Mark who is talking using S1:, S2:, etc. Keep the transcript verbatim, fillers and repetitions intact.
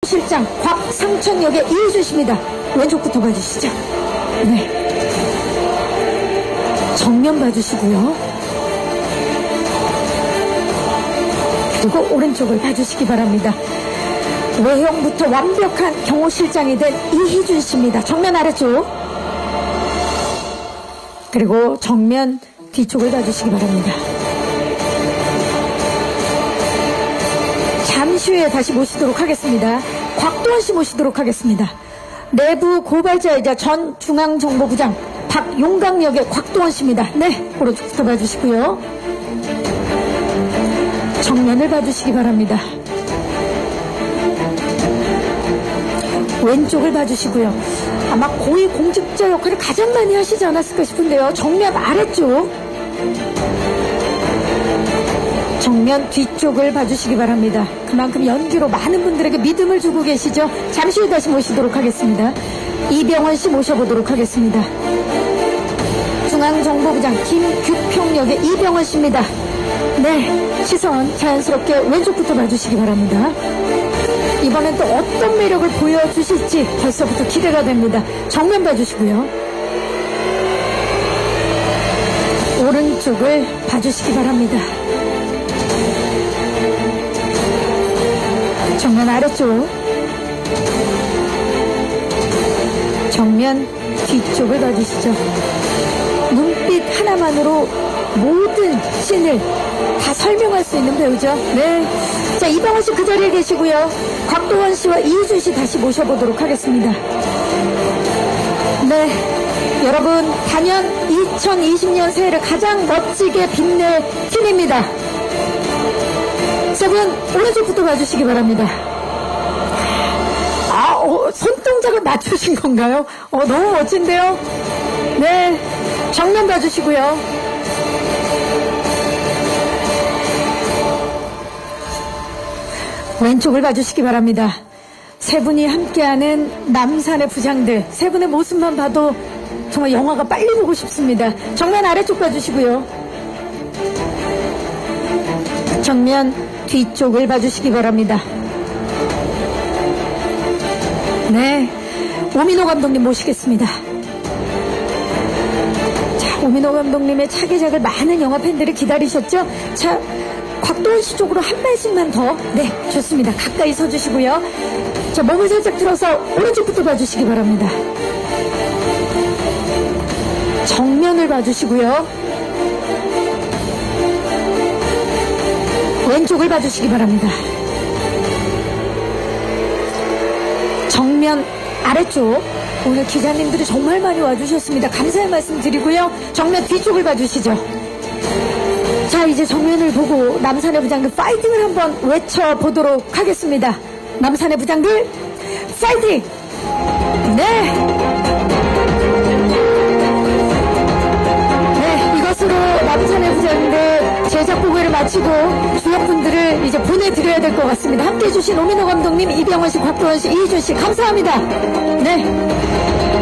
S1: 실장 곽상천 역의 이희준 씨입니다. 왼쪽부터 봐주시죠. 네. 정면 봐주시고요. 그리고 오른쪽을 봐주시기 바랍니다. 외형부터 완벽한 경호실장이 된 이희준 씨입니다. 정면 아래쪽. 그리고 정면 뒤쪽을 봐주시기 바랍니다. 잠시 후에 다시 모시도록 하겠습니다. 곽도원 씨 모시도록 하겠습니다. 내부 고발자이자 전 중앙정보부장 박용강 역의 곽도원 씨입니다. 네, 오른쪽부터 봐주시고요. 정면을 봐주시기 바랍니다. 왼쪽을 봐주시고요. 아마 고위공직자 역할을 가장 많이 하시지 않았을까 싶은데요. 정면 아래쪽, 정면 뒤쪽을 봐주시기 바랍니다. 그만큼 연기로 많은 분들에게 믿음을 주고 계시죠. 잠시 후에 다시 모시도록 하겠습니다. 이병헌 씨 모셔보도록 하겠습니다. 중앙정보부장 김규평 역의 이병헌 씨입니다. 네, 시선 자연스럽게 왼쪽부터 봐주시기 바랍니다. 이번엔 또 어떤 매력을 보여주실지 벌써부터 기대가 됩니다. 정면 봐주시고요. 오른쪽을 봐주시기 바랍니다. 정면 아래쪽, 정면 뒤쪽을 봐주시죠. 눈빛 하나만으로 모든 신을 다 설명할 수 있는 배우죠. 네. 자, 이병헌 씨 그 자리에 계시고요. 곽도원 씨와 이희준 씨 다시 모셔보도록 하겠습니다. 네. 여러분, 단연 이천이십 년 새해를 가장 멋지게 빛낼 팀입니다. 세 분, 오른쪽부터 봐주시기 바랍니다. 아, 어, 손동작을 맞추신 건가요? 어, 너무 멋진데요? 네. 정면 봐주시고요. 왼쪽을 봐주시기 바랍니다. 세 분이 함께하는 남산의 부장들, 세 분의 모습만 봐도 정말 영화가 빨리 보고 싶습니다. 정면 아래쪽 봐주시고요. 정면 뒤쪽을 봐주시기 바랍니다. 네, 오민호 감독님 모시겠습니다. 자, 오민호 감독님의 차기작을 많은 영화 팬들이 기다리셨죠? 자, 곽도원 씨 쪽으로 한 발씩만 더. 네, 좋습니다. 가까이 서주시고요. 자, 몸을 살짝 들어서 오른쪽부터 봐주시기 바랍니다. 정면을 봐주시고요. 왼쪽을 봐주시기 바랍니다. 정면 아래쪽. 오늘 기자님들이 정말 많이 와주셨습니다. 감사의 말씀 드리고요. 정면 뒤쪽을 봐주시죠. 자, 이제 정면을 보고 남산의 부장들 파이팅을 한번 외쳐보도록 하겠습니다. 남산의 부장들 파이팅! 네! 네, 이것으로 남산의 부장들 제작 보고를 마치고 주역분들을 이제 보내드려야 될 것 같습니다. 함께해 주신 오민호 감독님, 이병헌 씨, 곽도원 씨, 이희준 씨 감사합니다. 네.